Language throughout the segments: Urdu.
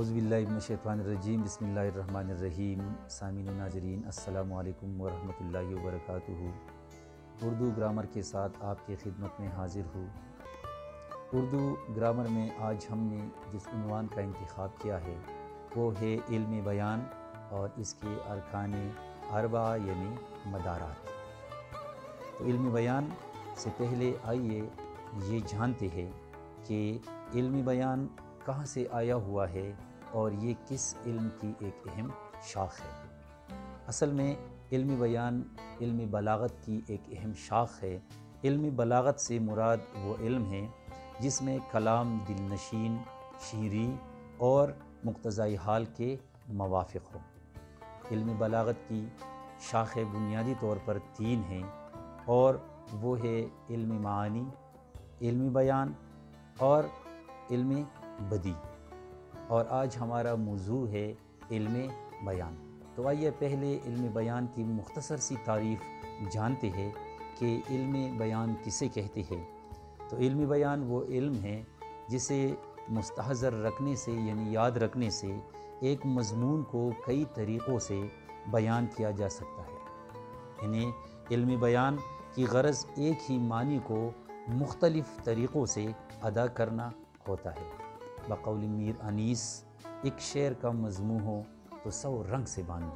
اعوذ باللہ من الشیطان الرجیم، بسم اللہ الرحمن الرحیم۔ سامعین و ناظرین، السلام علیکم ورحمۃ اللہ وبرکاتہ۔ اردو گرامر کے ساتھ آپ کی خدمت میں حاضر ہوں۔ اردو گرامر میں آج ہم نے جس عنوان کا انتخاب کیا ہے وہ ہے علم بیان اور اس کے ارکان اربعہ یعنی مدارات۔ تو علم بیان سے پہلے آئیے یہ جانتے ہیں کہ علم بیان کہاں سے آیا ہوا ہے اور یہ کس علم کی ایک اہم شاخ ہے۔ اصل میں علم بیان علم بلاغت کی ایک اہم شاخ ہے۔ علم بلاغت سے مراد وہ علم ہے جس میں کلام دل نشین، شیریں اور مقتضائی حال کے موافق ہو۔ علم بلاغت کی شاخیں بنیادی طور پر تین ہیں اور وہ ہے علم معانی، علم بیان اور علم بدیع، اور آج ہمارا موضوع ہے علم بیان۔ تو آئیے پہلے علم بیان کی مختصر سی تعریف جانتے ہیں کہ علم بیان کسے کہتے ہیں۔ تو علم بیان وہ علم ہے جسے مستحضر رکھنے سے یعنی یاد رکھنے سے ایک مضمون کو کئی طریقوں سے بیان کیا جا سکتا ہے۔ یعنی علم بیان کی غرض ایک ہی معنی کو مختلف طریقوں سے ادا کرنا ہوتا ہے۔ بقول میر انیس، ایک شعر کا مضمون ہو تو 100 رنگ سے باندھو۔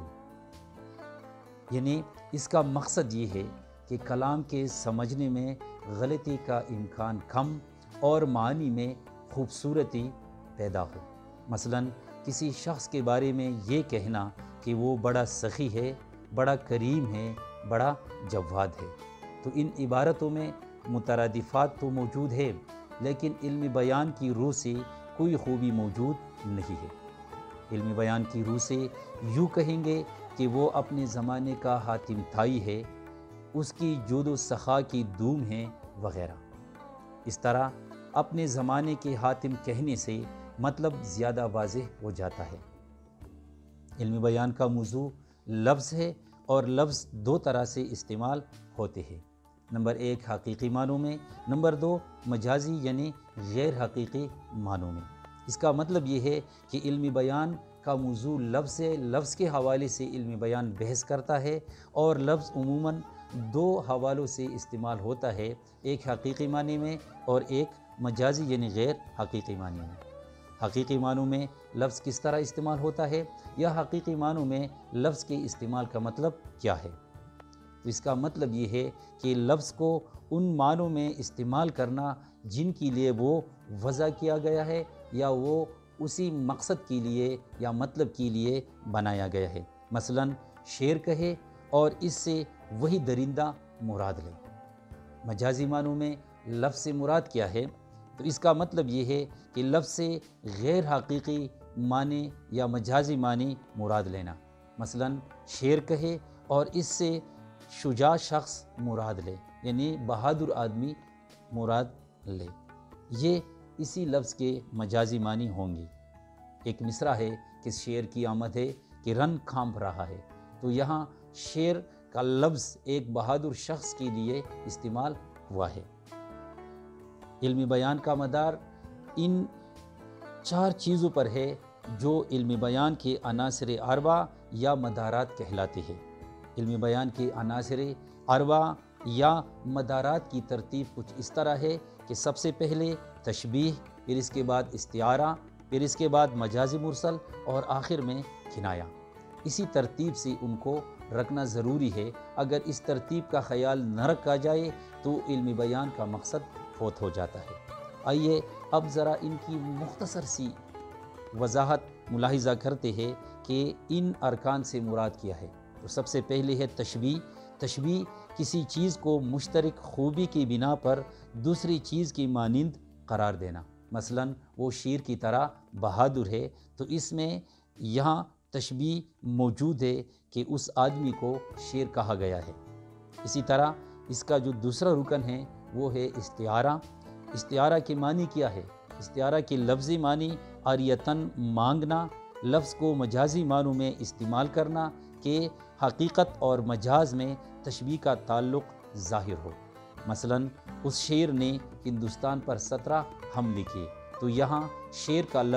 یعنی اس کا مقصد یہ ہے کہ کلام کے سمجھنے میں غلطی کا امکان کم اور معنی میں خوبصورتی پیدا ہو۔ مثلا کسی شخص کے بارے میں یہ کہنا کہ وہ بڑا سخی ہے، بڑا کریم ہے، بڑا جواد ہے، تو ان عبارتوں میں مترادفات تو موجود ہے لیکن علم بیان کی روح سے کوئی خوبی موجود نہیں ہے۔ علم بیان کی روح سے یوں کہیں گے کہ وہ اپنے زمانے کا حاتم طائی ہے، اس کی جود و سخا کی دوم ہے وغیرہ۔ اس طرح اپنے زمانے کے حاتم کہنے سے مطلب زیادہ واضح ہو جاتا ہے۔ علم بیان کا موضوع لفظ ہے اور لفظ دو طرح سے استعمال ہوتے ہیں۔ نمبر 1 حقیقی معنوں میں، نمبر 2 مجازی یعنی غیر حقیقی معنوں میں۔ اس کا مطلب یہ ہے کہ علم بیان کا موضوع لفظ ہے، لفظ کے حوالے سے علم بیان بحث کرتا ہے اور لفظ عموماً 2 حوالوں سے استعمال ہوتا ہے، ایک حقیقی معنی میں اور ایک مجازی یعنی غیر حقیقی معنی میں۔ حقیقی معنوں میں لفظ کس طرح استعمال ہوتا ہے یا حقیقی معنوں میں لفظ کے استعمال کا مطلب کیا ہے؟ تو اس کا مطلب یہ ہے کہ لفظ کو ان معنوں میں استعمال کرنا جن کے لیے وہ وضع کیا گیا ہے یا وہ اسی مقصد کے لیے یا مطلب کے لیے بنایا گیا ہے۔ مثلا شیر کہے اور اس سے وہی درندہ مراد لے۔ مجازی معنوں میں لفظ سے مراد کیا ہے؟ تو اس کا مطلب یہ ہے کہ لفظ سے غیر حقیقی معنی یا مجازی معنی مراد لینا۔ مثلا شیر کہے اور اس سے شجاع شخص مراد لے، یعنی بہادر آدمی مراد لے، یہ اسی لفظ کے مجازی معنی ہوں گے۔ ایک مصرع ہے کہ شیر کی آمد ہے کہ رن کھانپ رہا ہے، تو یہاں شیر کا لفظ ایک بہادر شخص کے لیے استعمال ہوا ہے۔ علم بیان کا مدار ان 4 چیزوں پر ہے جو علم بیان کے عناصر اربعہ یا مدارات کہلاتے ہیں۔ علم بیان کے عناصر اربعہ یا مدارات کی ترتیب کچھ اس طرح ہے کہ سب سے پہلے تشبیہ، پھر اس کے بعد استعارہ، پھر اس کے بعد مجازی مرسل اور آخر میں کنایہ۔ اسی ترتیب سے ان کو رکھنا ضروری ہے، اگر اس ترتیب کا خیال نہ رکھا جائے تو علم بیان کا مقصد فوت ہو جاتا ہے۔ آئیے اب ذرا ان کی مختصر سی وضاحت ملاحظہ کرتے ہیں کہ ان ارکان سے مراد کیا ہے۔ تو سب سے پہلے ہے تشبیہ۔ تشبیہ کسی چیز کو مشترک خوبی کی بنا پر دوسری چیز کی مانند قرار دینا۔ مثلا وہ شیر کی طرح بہادر ہے تو اس میں یہاں تشبیہ موجود ہے کہ اس آدمی کو شیر کہا گیا ہے۔ اسی طرح اس کا جو دوسرا رکن ہے وہ ہے استعارہ۔ استعارہ کے معنی کیا ہے؟ استعارہ کے لفظی معنی عاریتاً مانگنا، لفظ کو مجازی معنوں میں استعمال کرنا کہ حقیقت اور مجاز میں تشبیہ کا تعلق ظاہر ہو۔ مثلا اس شیر نے ہندوستان پر 17 حملے کیے، تو یہاں شیر کا لفظ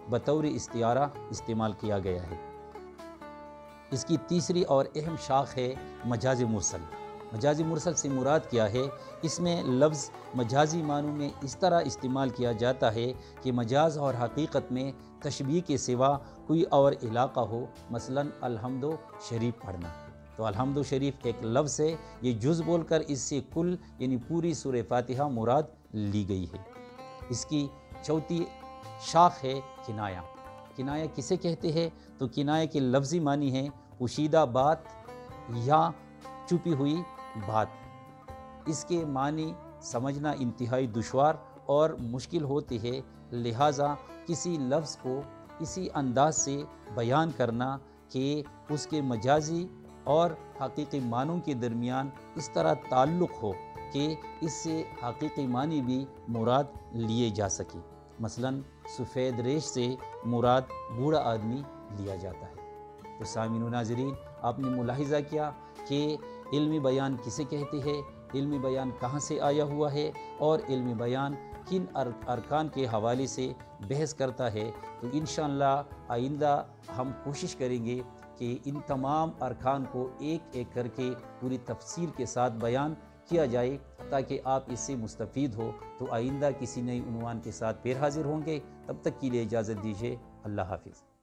بطور استعارہ استعمال کیا گیا ہے۔ اس کی تیسری اور اہم شاخ ہے مجاز مرسل۔ مجاز مرسل سے مراد کیا ہے؟ اس میں لفظ مجازی معنوں میں اس طرح استعمال کیا جاتا ہے کہ مجاز اور حقیقت میں تشبیہ کے سوا کوئی اور علاقہ ہو، مثلا الحمد شریف پڑھنا۔ تو الحمد شریف ایک لفظ ہے، یہ جز بول کر اس سے کل یعنی پوری سورہ فاتحہ مراد لی گئی ہے۔ اس کی چوتھی شاخ ہے کنایہ۔ کنایہ کسے کہتے ہیں؟ تو کنایہ کے لفظی معنی ہے پوشیدہ بات یا چھپی ہوئی بات۔ اس کے معنی سمجھنا انتہائی دشوار اور مشکل ہوتی ہے، لہٰذا کسی لفظ کو اسی انداز سے بیان کرنا کہ اس کے مجازی اور حقیقی معنوں کے درمیان اس طرح تعلق ہو کہ اس سے حقیقی معنی بھی مراد لیے جا سکے۔ مثلا سفید ریش سے مراد بوڑھا آدمی لیا جاتا ہے۔ تو سامعین و ناظرین، آپ نے ملاحظہ کیا کہ علمی بیان کسے کہتے ہیں، علمی بیان کہاں سے آیا ہوا ہے اور علمی بیان کن ارکان کے حوالے سے بحث کرتا ہے۔ تو انشاءاللہ آئندہ ہم کوشش کریں گے کہ ان تمام ارکان کو ایک ایک کر کے پوری تفصیل کے ساتھ بیان کیا جائے تاکہ آپ اس سے مستفید ہو۔ تو آئندہ کسی نئی عنوان کے ساتھ پھر حاضر ہوں گے، تب تک کے لیے اجازت دیجیے۔ اللہ حافظ۔